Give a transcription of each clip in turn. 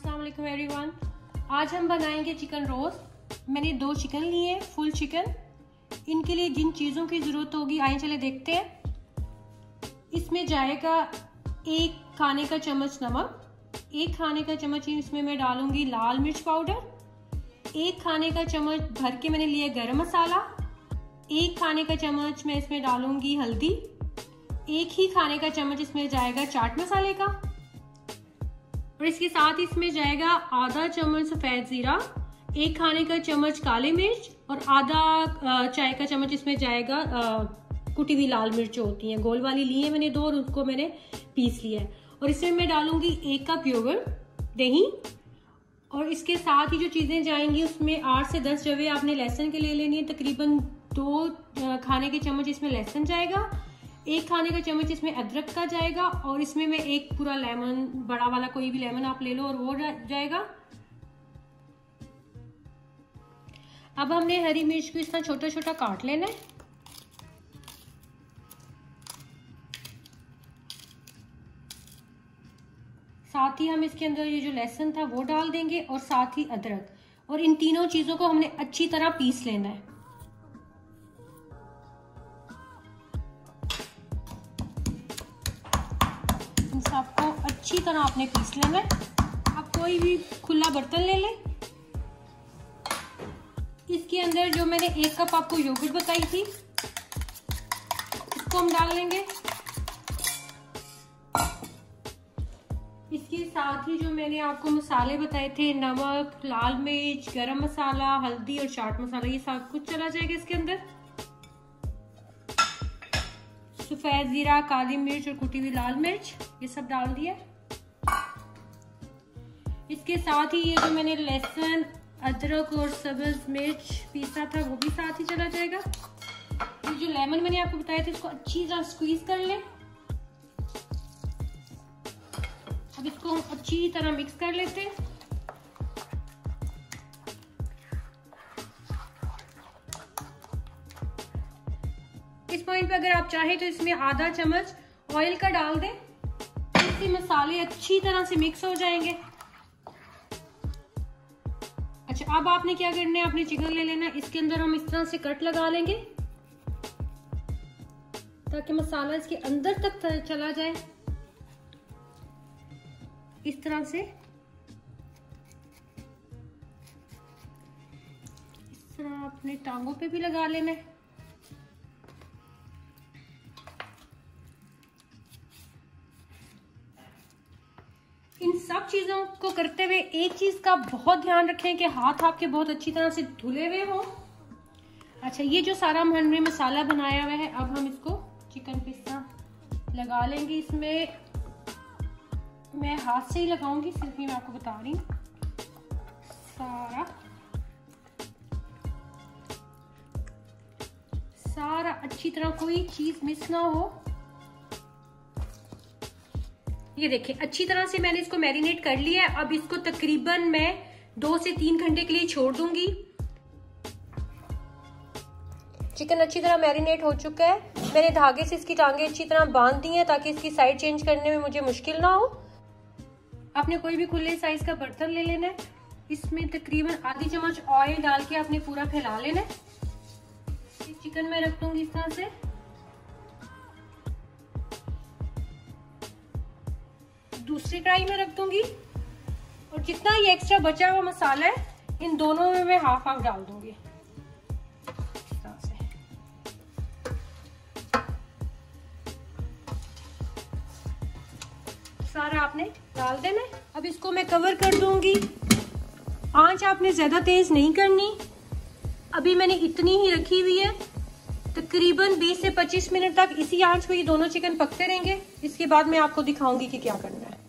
अस्सलाम वालेकुम एवरीवन। आज हम बनाएंगे चिकन रोस्ट। मैंने 2 चिकन लिए हैं, फुल चिकन। इनके लिए जिन चीज़ों की ज़रूरत होगी आइए चले देखते हैं। इसमें जाएगा 1 खाने का चम्मच नमक, 1 खाने का चम्मच इसमें मैं डालूंगी लाल मिर्च पाउडर, 1 खाने का चम्मच भर के मैंने लिया गरम मसाला, 1 खाने का चम्मच मैं इसमें डालूंगी हल्दी, 1 ही खाने का चम्मच इसमें जाएगा चाट मसाले का, और इसके साथ इसमें जाएगा आधा चम्मच सफेद जीरा, 1 खाने का चम्मच काली मिर्च और आधा चाय का चम्मच इसमें जाएगा कुटी हुई लाल मिर्च जो होती हैं, गोल वाली ली है मैंने 2 और उसको मैंने पीस लिया है। और इसमें मैं डालूंगी 1 कप योगर्ट, दही, और इसके साथ ही जो चीजें जाएंगी उसमें 8 से 10 जवे आपने लहसुन के ले लेनी है। तकरीबन 2 खाने के चम्मच इसमें लहसुन जाएगा, 1 खाने का चम्मच इसमें अदरक का जाएगा, और इसमें मैं 1 पूरा लेमन, बड़ा वाला कोई भी लेमन आप ले लो, और वो जाएगा। अब हमने हरी मिर्च को इस तरह छोटा छोटा काट लेना है। साथ ही हम इसके अंदर ये जो लहसुन था वो डाल देंगे, और साथ ही अदरक, और इन तीनों चीजों को हमने अच्छी तरह पीस लेना है। इन सबको अच्छी तरह आपने पीस लेना है। आप कोई भी खुला बर्तन ले लें। इसके अंदर जो मैंने 1 कप आपको योगर्ट बताई थी इसको हम डाल लेंगे। इसके साथ ही जो मैंने आपको मसाले बताए थे, नमक, लाल मिर्च, गरम मसाला, हल्दी और चाट मसाला, ये सब कुछ चला जाएगा इसके अंदर। सफेद जीरा, काली मिर्च और कुटी हुई लाल मिर्च, ये सब डाल दिया। इसके साथ ही ये जो मैंने लहसुन, अदरक और सब्ज मिर्च पीसा था वो भी साथ ही चला जाएगा। ये जो लेमन मैंने आपको बताया था इसको अच्छी तरह स्क्वीज कर लें। अब इसको हम अच्छी तरह मिक्स कर लेते हैं। इस पॉइंट पे अगर आप चाहें तो इसमें आधा चम्मच ऑयल का डाल दें, इससे मसाले अच्छी तरह से मिक्स हो जाएंगे। अच्छा, अब आपने क्या करना है, आपने चिकन ले लेना है, इसके अंदर हम इस तरह से कट लगा लेंगे ताकि मसाला इसके अंदर तक चला जाए। इस तरह से, इस तरह अपने टांगों पे भी लगा लेना है। इन सब चीजों को करते हुए एक चीज का बहुत ध्यान रखें कि हाथ आपके बहुत अच्छी तरह से धुले हुए हो। अच्छा, ये जो सारा हमने मसाला बनाया हुआ है, अब हम इसको चिकन पे इस तरह लगा लेंगे। इसमें मैं हाथ से ही लगाऊंगी, सिर्फ मैं आपको बता रही हूँ। सारा अच्छी तरह, कोई चीज मिस ना हो। ये देखिए अच्छी तरह से मैंने इसको मैरिनेट कर लिया है। अब इसको तकरीबन मैं 2 से 3 घंटे के लिए छोड़ दूंगी। चिकन अच्छी तरह मैरिनेट हो चुका है। मैंने धागे से इसकी टांगे अच्छी तरह बांध दी हैं ताकि इसकी साइड चेंज करने में मुझे मुश्किल ना हो। आपने कोई भी खुले साइज का बर्तन ले लेना है, इसमें तकरीबन आधी चम्मच ऑयल डाल के आपने पूरा फैला लेना है। चिकन में रख दूंगी इस तरह से। दूसरी कढ़ाई में रख दूंगी, और जितना ये एक्स्ट्रा बचा हुआ मसाला है इन दोनों में मैं हाफ हाफ डाल दूंगी। सारा आपने डाल देना है। अब इसको मैं कवर कर दूंगी। आंच आपने ज्यादा तेज नहीं करनी, अभी मैंने इतनी ही रखी हुई है। तकरीबन 20 से 25 मिनट तक इसी आंच पे ये दोनों चिकन पकते रहेंगे। इसके बाद मैं आपको दिखाऊंगी कि क्या करना है।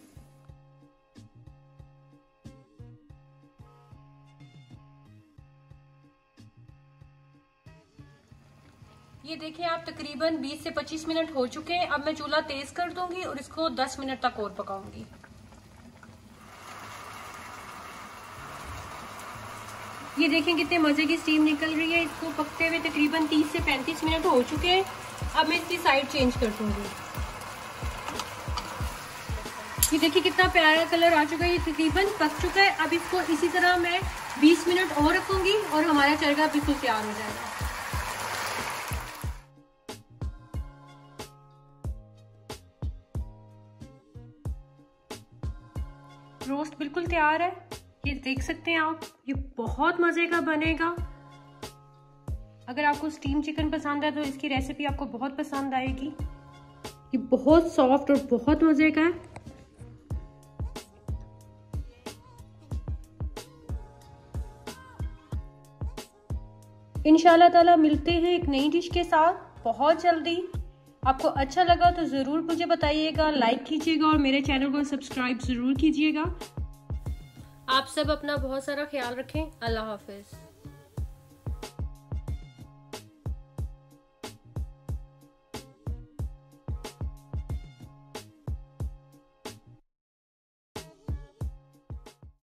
ये देखिए आप तकरीबन 20 से 25 मिनट हो चुके हैं। अब मैं चूल्हा तेज कर दूंगी और इसको 10 मिनट तक और पकाऊंगी। ये देखें कितने मजे की स्टीम निकल रही है। इसको पकते हुए तकरीबन 30 से 35 मिनट हो चुके हैं। अब मैं इसकी साइड चेंज कर दूंगी। ये देखिए कितना प्यारा कलर आ चुका है, ये तकरीबन पक चुका है। अब इसको इसी तरह मैं 20 मिनट और रखूंगी और हमारा चरगा बिल्कुल तैयार हो जाएगा। रोस्ट बिल्कुल तैयार है, ये देख सकते हैं आप। ये बहुत मजे का बनेगा। अगर आपको स्टीम चिकन पसंद है तो इसकी रेसिपी आपको बहुत पसंद आएगी। ये बहुत सॉफ्ट और बहुत मजे का है। इंशाल्लाह ताला मिलते हैं एक नई डिश के साथ बहुत जल्दी। आपको अच्छा लगा तो ज़रूर मुझे बताइएगा, लाइक कीजिएगा और मेरे चैनल को सब्सक्राइब ज़रूर कीजिएगा। आप सब अपना बहुत सारा ख्याल रखें। अल्लाह हाफिज़।